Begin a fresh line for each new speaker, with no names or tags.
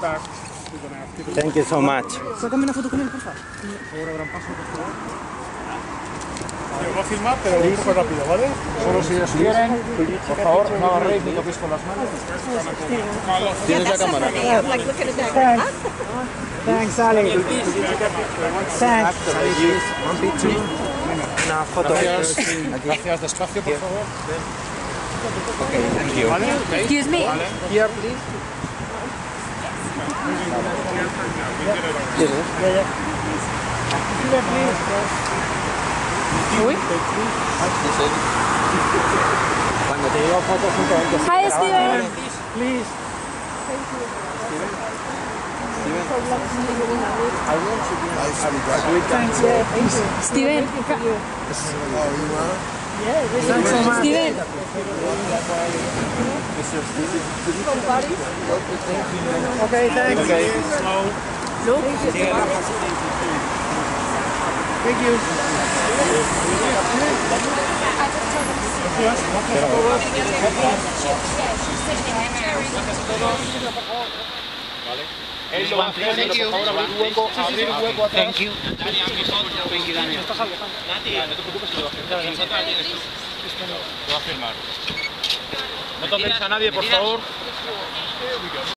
Thank you so much.
Sácame una foto con él, por favor.
Yo voy a filmar, pero un poco rápido, ¿vale? Solo si ellos quieren. Por favor, no agarréis ni toquéis con las manos.
¿Tienes la cámara?
Thanks, Ali. Thanks.
Una foto.
Gracias, despacio, por favor.
Okay, thank you.
¿Vale?
Excuse me.
Here, please.
Uy.
Cuando te digo fotos, simplemente...
Hi, Steven.
Please. Thanks, yeah, thank you.
Steven.
Thanks so much.
Steven.
Okay, thanks.
Okay.
Look.
Thank you.
Él lo va a hacer, por favor, abrir un hueco atrás.
Thank you. Thank you, Daniel.
Nati, no te preocupes que lo va a hacer. Lo va a firmar. No toquéis a nadie, por favor.